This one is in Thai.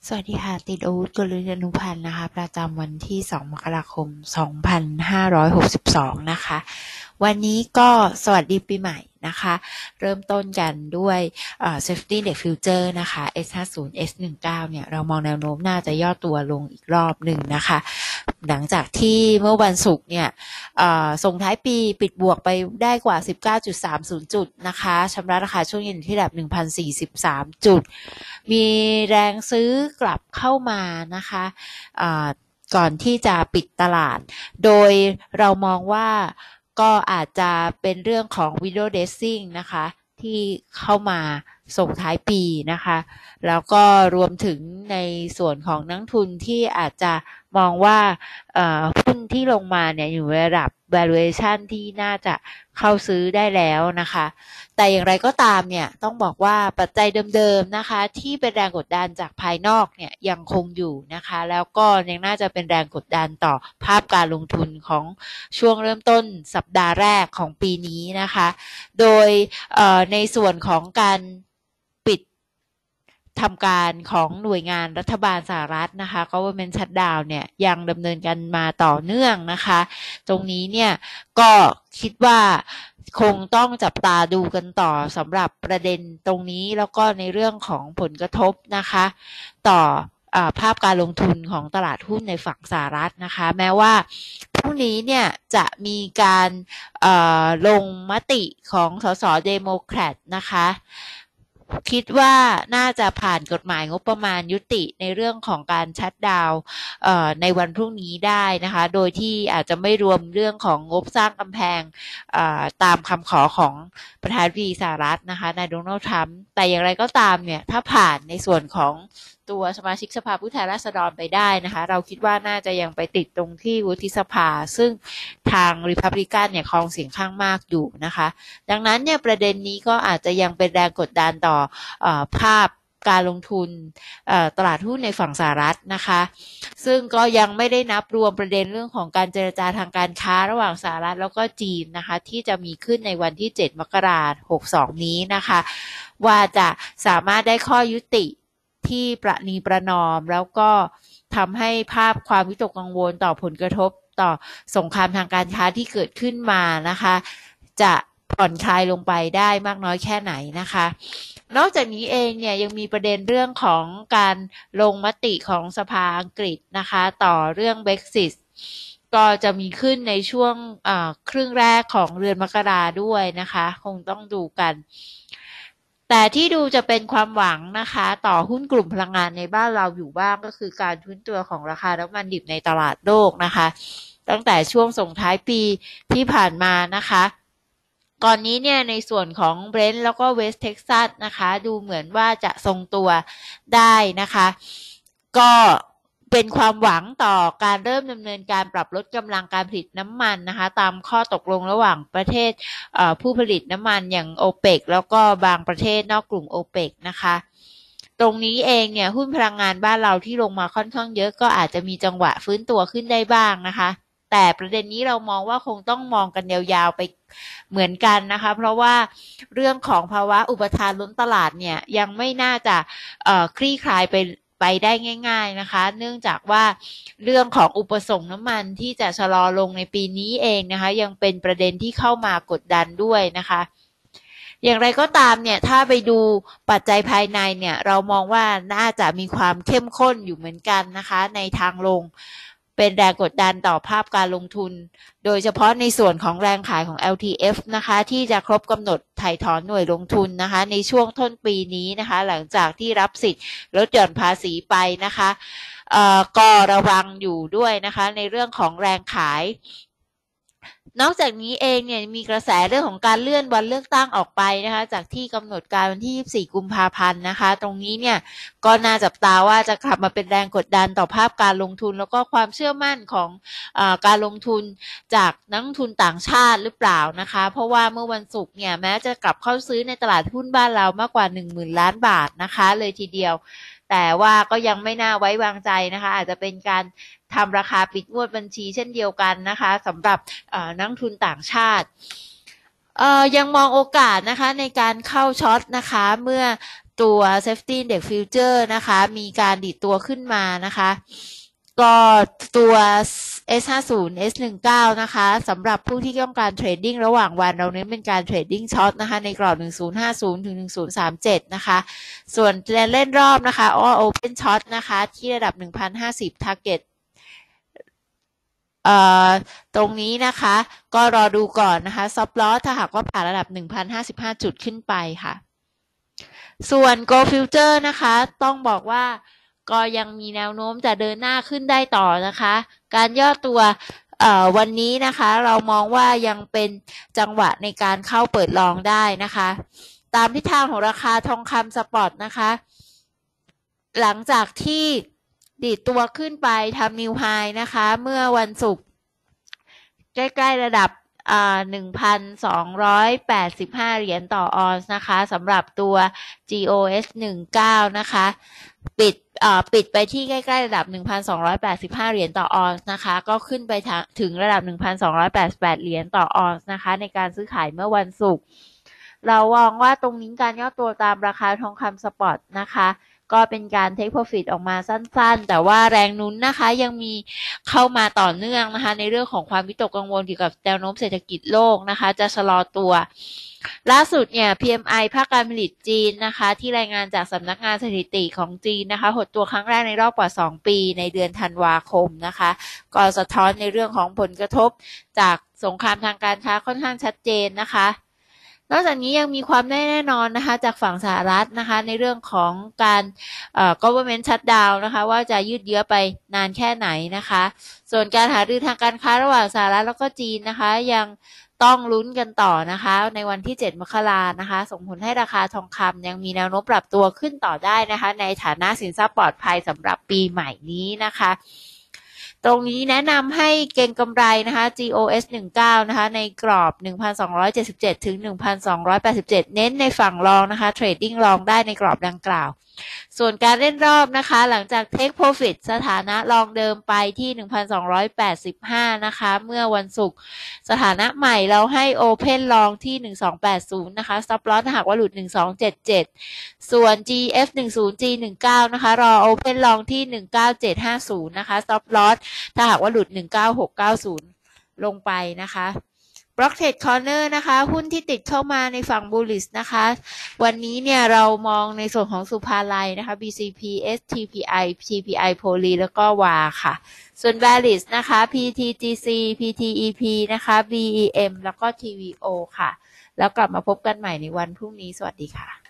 สวัสดีค่ะติดอาวุธกลยุทธ์อนุพันธ์นะคะประจำวันที่2มกราคม2562นะคะวันนี้ก็สวัสดีปีใหม่นะคะเริ่มต้นกันด้วยSafety Index Future นะคะ S50 S19 เนี่ยเรามองแนวโน้มน่าจะย่อตัวลงอีกรอบหนึ่งนะคะหลังจากที่เมื่อวันศุกร์เนี่ยส่งท้ายปีปิดบวกไปได้กว่า 19.30 จุดนะคะชำระราคาช่วงเย็นที่ระดับ 1,043 จุดมีแรงซื้อกลับเข้ามานะคะก่อนที่จะปิดตลาดโดยเรามองว่าก็อาจจะเป็นเรื่องของ window dressing นะคะที่เข้ามาส่งท้ายปีนะคะแล้วก็รวมถึงในส่วนของนักทุนที่อาจจะมองว่าหุ้นที่ลงมาเนี่ยอยู่ในระดับ valuation ที่น่าจะเข้าซื้อได้แล้วนะคะแต่อย่างไรก็ตามเนี่ยต้องบอกว่าปัจจัยเดิมๆนะคะที่เป็นแรงกดดันจากภายนอกเนี่ยยังคงอยู่นะคะแล้วก็ยังน่าจะเป็นแรงกดดันต่อภาพการลงทุนของช่วงเริ่มต้นสัปดาห์แรกของปีนี้นะคะโดยในส่วนของการปิดทำการของหน่วยงานรัฐบาลสหรัฐนะคะ Government Shutdown เนี่ยยังดำเนินกันมาต่อเนื่องนะคะตรงนี้เนี่ยก็คิดว่าคงต้องจับตาดูกันต่อสำหรับประเด็นตรงนี้แล้วก็ในเรื่องของผลกระทบนะคะต่อภาพการลงทุนของตลาดหุ้นในฝั่งสหรัฐนะคะแม้ว่าพรุ่งนี้เนี่ยจะมีการลงมติของสสเดโมแครตนะคะคิดว่าน่าจะผ่านกฎหมายงบประมาณยุติในเรื่องของการชัตดาวน์ในวันพรุ่งนี้ได้นะคะโดยที่อาจจะไม่รวมเรื่องของงบสร้างกำแพงตามคำขอของประธานาธิบดีสหรัฐนะคะนายโดนัลด์ทรัมป์แต่อย่างไรก็ตามเนี่ยถ้าผ่านในส่วนของตัวสมาชิกสภาผู้แทนราษฎรไปได้นะคะเราคิดว่าน่าจะยังไปติดตรงที่วุฒิสภาซึ่งทางริพับลิกันเนี่ยครองเสียงข้างมากอยู่นะคะดังนั้นเนี่ยประเด็นนี้ก็อาจจะยังเป็นแรงกดดันต่อภาพการลงทุนตลาดหุ้นในฝั่งสหรัฐนะคะซึ่งก็ยังไม่ได้นับรวมประเด็นเรื่องของการเจรจาทางการค้าระหว่างสหรัฐแล้วก็จีนนะคะที่จะมีขึ้นในวันที่7 มกราคม 62นี้นะคะว่าจะสามารถได้ข้อยุติที่ประนีประนอมแล้วก็ทำให้ภาพความวิตกกังวลต่อผลกระทบต่อสงครามทางการค้าที่เกิดขึ้นมานะคะจะผ่อนคลายลงไปได้มากน้อยแค่ไหนนะคะนอกจากนี้เองเนี่ยยังมีประเด็นเรื่องของการลงมติของสภาอังกฤษนะคะต่อเรื่อง Brexit ก็จะมีขึ้นในช่วงครึ่งแรกของเดือนมกราด้วยนะคะคงต้องดูกันแต่ที่ดูจะเป็นความหวังนะคะต่อหุ้นกลุ่มพลังงานในบ้านเราอยู่บ้างก็คือการฟื้นตัวของราคาน้ำมันดิบในตลาดโลกนะคะตั้งแต่ช่วงส่งท้ายปีที่ผ่านมานะคะก่อนนี้เนี่ยในส่วนของ Brent แล้วก็ West Texas นะคะดูเหมือนว่าจะทรงตัวได้นะคะก็เป็นความหวังต่อการเริ่มดำเนินการปรับลดกำลังการผลิตน้ำมันนะคะตามข้อตกลงระหว่างประเทศผู้ผลิตน้ำมันอย่างโอเปกแล้วก็บางประเทศนอกกลุ่มโอเปกนะคะตรงนี้เองเนี่ยหุ้นพลังงานบ้านเราที่ลงมาค่อนข้างเยอะก็อาจจะมีจังหวะฟื้นตัวขึ้นได้บ้างนะคะแต่ประเด็นนี้เรามองว่าคงต้องมองกันยาวๆไปเหมือนกันนะคะเพราะว่าเรื่องของภาวะอุปทานล้นตลาดเนี่ยยังไม่น่าจะคลี่คลายไปได้ง่ายๆนะคะเนื่องจากว่าเรื่องของอุปสงค์น้ำมันที่จะชะลอลงในปีนี้เองนะคะยังเป็นประเด็นที่เข้ามากดดันด้วยนะคะอย่างไรก็ตามเนี่ยถ้าไปดูปัจจัยภายในเนี่ยเรามองว่าน่าจะมีความเข้มข้นอยู่เหมือนกันนะคะในทางลงเป็นแรงกดดันต่อภาพการลงทุนโดยเฉพาะในส่วนของแรงขายของ LTF นะคะที่จะครบกำหนดถ่ายถอนหน่วยลงทุนนะคะในช่วงต้นปีนี้นะคะหลังจากที่รับสิทธิ์ลดหย่อนภาษีไปนะคะก็ระวังอยู่ด้วยนะคะในเรื่องของแรงขายนอกจากนี้เองเนี่ยมีกระแสเรื่องของการเลื่อนวันเลือกตั้งออกไปนะคะจากที่กำหนดการวันที่24 กุมภาพันธ์นะคะตรงนี้เนี่ยก็น่าจับตาว่าจะกลับมาเป็นแรงกดดันต่อภาพการลงทุนแล้วก็ความเชื่อมั่นของการลงทุนจากนักลงทุนต่างชาติหรือเปล่านะคะเพราะว่าเมื่อวันศุกร์เนี่ยแม้จะกลับเข้าซื้อในตลาดหุ้นบ้านเรามากกว่า 10,000 ล้านบาทนะคะเลยทีเดียวแต่ว่าก็ยังไม่น่าไว้วางใจนะคะอาจจะเป็นการทำราคาปิดงวดบัญชีเช่นเดียวกันนะคะสำหรับนักลงทุนต่างชาติ ยังมองโอกาสนะคะในการเข้าช็อตนะคะเมื่อตัว Safety Index Future นะคะมีการดีดตัวขึ้นมานะคะก็ตัว S50 S19 นะคะสำหรับผู้ที่ต้องการเทรดดิ้งระหว่างวันเราเน้นเป็นการเทรดดิ้งช็อตนะคะในกรอบ1050ถึง1037นะคะส่วนเล่นรอบนะคะ Open Short นะคะที่ระดับ1050 Targetตรงนี้นะคะก็รอดูก่อนนะคะ Stop Loss ถ้าหากว่าผ่านระดับ1055 จุดขึ้นไปค่ะส่วน Go Future นะคะต้องบอกว่าก็ยังมีแนวโน้มจะเดินหน้าขึ้นได้ต่อนะคะการย่อตัววันนี้นะคะเรามองว่ายังเป็นจังหวะในการเข้าเปิดลองได้นะคะตามทิศทางของราคาทองคำสปอตนะคะหลังจากที่ดีดตัวขึ้นไปทำนิวไฮนะคะเมื่อวันศุกร์ใกล้ๆระดับ1,285 เหรียญต่อออนซ์นะคะสำหรับตัว GOS 19นะคะปิดไปที่ใกล้ๆระดับ 1,285 เหรียญต่อออนซ์นะคะก็ขึ้นไปถึงระดับ 1,288 เหรียญต่อออนซ์นะคะในการซื้อขายเมื่อวันศุกร์เรามองว่าตรงนี้การย่อตัวตามราคาทองคำสปอตนะคะก็เป็นการ take profit ออกมาสั้นๆแต่ว่าแรงหนุนนะคะยังมีเข้ามาต่อเนื่องนะคะในเรื่องของความวิตกกังวลเกี่ยวกับแนวโน้มเศรษฐกิจโลกนะคะจะชะลอตัวล่าสุดเนี่ย PMI ภาคการผลิตจีนนะคะที่รายงานจากสำนักงานสถิติของจีนนะคะหดตัวครั้งแรกในรอบกว่า2 ปีในเดือนธันวาคมนะคะก็สะท้อนในเรื่องของผลกระทบจากสงครามทางการค้าค่อนข้างชัดเจนนะคะนอกจากนี้ยังมีความแน่นอนนะคะจากฝั่งสหรัฐนะคะในเรื่องของการgovernment shutdown นะคะว่าจะยืดเยื้อไปนานแค่ไหนนะคะส่วนการหารือทางการค้าระหว่างสหรัฐแล้วก็จีนนะคะยังต้องลุ้นกันต่อนะคะในวันที่7 มกราคมนะคะส่งผลให้ราคาทองคำยังมีแนวโน้มปรับตัวขึ้นต่อได้นะคะในฐานะสินทรัพย์ปลอดภัยสำหรับปีใหม่นี้นะคะตรงนี้แนะนำให้เก็งกำไรนะคะ GOS 19นะคะในกรอบ 1,277 ถึง 1,287 เน้นในฝั่งรองนะคะเทรดดิ้งรองได้ในกรอบดังกล่าวส่วนการเล่นรอบนะคะหลังจาก Take Profit สถานะรองเดิมไปที่ 1,285 นะคะเมื่อวันศุกร์สถานะใหม่เราให้ Open รองที่ 1280 นะคะ Stop Loss ถ้าหากว่าหลุด 1277 ส่วน GF10 G19 นะคะรอ Open รองที่ 19750 นะคะ Stop Loss ถ้าหากว่าหลุด 19690 ลงไปนะคะ Blocktrade Corner นะคะหุ้นที่ติดเข้ามาในฝั่ง Bullish นะคะวันนี้เนี่ยเรามองในส่วนของสุภาลัยนะคะ BCP STPI TPI Poly แล้วก็วาค่ะส่วน Bearish นะคะ PTGC PTEP นะคะ BEM แล้วก็ TVO ค่ะแล้วกลับมาพบกันใหม่ในวันพรุ่งนี้สวัสดีค่ะ